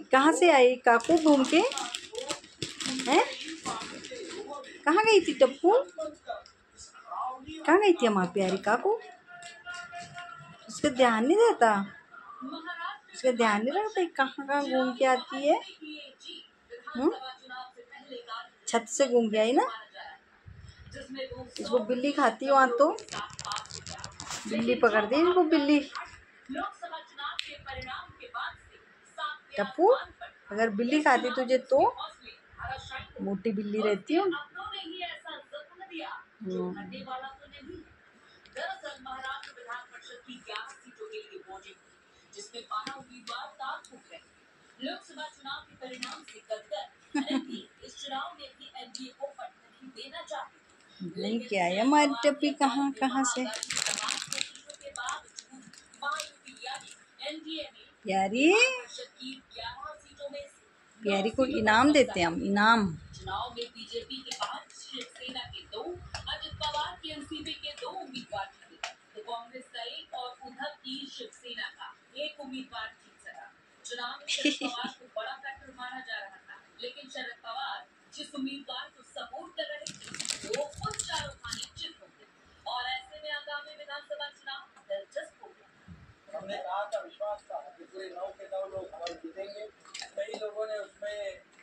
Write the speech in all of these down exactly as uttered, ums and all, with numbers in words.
कहाँ से आई काकू घूम के? हैं? कहाँ गई थी टप्पू? कहाँ गई थी हमारी प्यारी काकू? उसका ध्यान नहीं रहता, उसका ध्यान नहीं रहता कहाँ कहाँ घूम के आती है। हुँ? छत से घूम के आई ना। इसको बिल्ली खाती वहाँ तो बिल्ली पकड़ दी इसको बिल्ली। टप्पू अगर बिल्ली खाती तुझे तो मोटी बिल्ली रहती हूँ। लोकसभा चुनाव के परिणाम से गदगद इस चुनाव में भी एनडीए को पटखनी देना चाहती। नहीं क्या है हमारी टप्पी कहाँ कहाँ से प्यारी प्यारी को इनाम देते हैं हम इनाम। चुनाव में बीजेपी के पांच, शिवसेना के दो, अजित पवार के एनसीपी के दो उम्मीदवार जीते तो कांग्रेस का एक और उद्धव की शिवसेना का एक उम्मीदवार जीत सका। चुनाव में शरद पवार को बड़ा फैक्टर माना जा रहा था, लेकिन शरद पवार जिस उम्मीदवार को सपोर्ट कर रहे थे वो खुद चारों खाने चित हो गए और ऐसे में आगामी विधानसभा चुनाव दिलचस्प हो गया। हमने कहा था, विश्वास था कि पूरे नौ के नौ लोग हमारे जीतेंगे। कई लोगों ने उसमें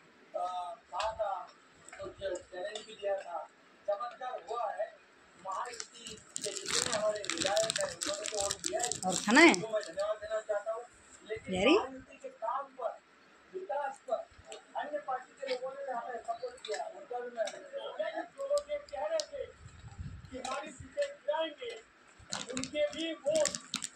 कहा था, कुछ चैलेंज भी दिया था। चमत्कार हुआ है, महायुति के जितने हमारे विधायक हैं उन्होंने तो वोट दिया है और खाना है। तो मैं धन्यवाद देना चाहता हूँ, लेकिन महायुति के काम पर, विकास पर अन्य पार्टी के लोगों ने हमें सपोर्ट किया। उनका भी मैं जो लोग ये कह रहे थे कि हमारी सीटें गिराएंगे, उनके भी वोट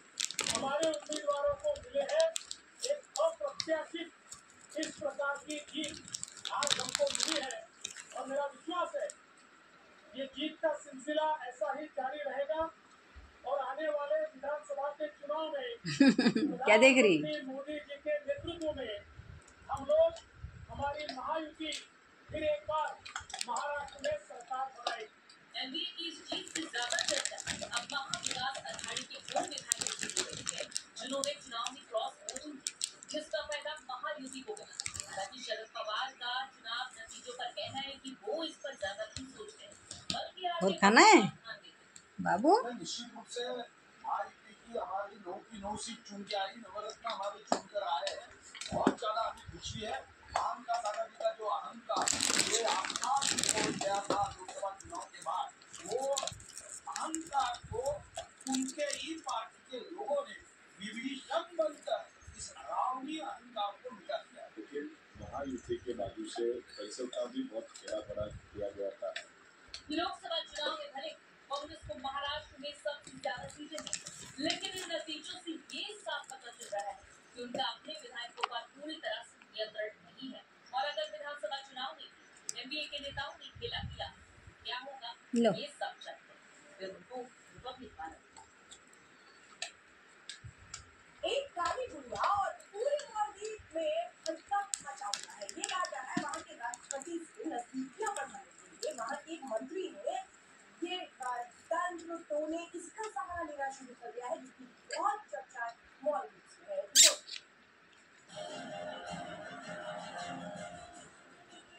हमारे उम्मीदवारों को मिले हैं। एक अप्रत्याशित इस प्रकार की जीत आज हमको मिली है और मेरा विश्वास है ये जीत का सिलसिला ऐसा ही जारी रहेगा और आने वाले विधानसभा के चुनाव में क्या देख रही मोदी जी के नेतृत्व में हम लोग हमारी महायुति फिर एक बार महाराष्ट्र में सरकार बनाएगी। एनडीए की इस जीत से ज्यादा चर्चा अब महाविकास अघाड़ी के वो विधायकों से हो रही है जिन्होंने चुनाव में क्रॉस वोटिंग की, जिसका फायदा महायुति को मिला। हालांकि शरद पवार का चुनाव नतीजों पर कहना है कि वो इस पर ज्यादा नहीं सोचते हैं, बल्कि और खाना है बाबू। निश्चित रूप से महायुति की हमारी नौ की नौ सीट चुन के आई, नवरत्न हमारे चुनकर आए हैं। बहुत ज्यादा हमें खुशी है। आम का सारा जी का जो अहंकार ये आसमान हो गया था लोकसभा चुनाव के बाद, वो अहंकार को उनके ही पार्टी के लोगों ने विभीषण बनकर इस अरावली अहंकार को मिटा दिया। लेकिन महायुति के बाजू से पैसों का भी बहुत खेला बड़ा किया गया था। लोकसभा चुनाव में भले कांग्रेस को महाराष्ट्र में सबसे ज्यादा सीटें मिली, लेकिन इन नतीजों से ये साफ पता चल रहा है कि उनका अपने विधायकों पर पूरी तरह से नियंत्रण नहीं है। और अगर विधानसभा चुनाव में एनडीए के नेताओं ने खेला किया, क्या होगा ये सब जानते हैं।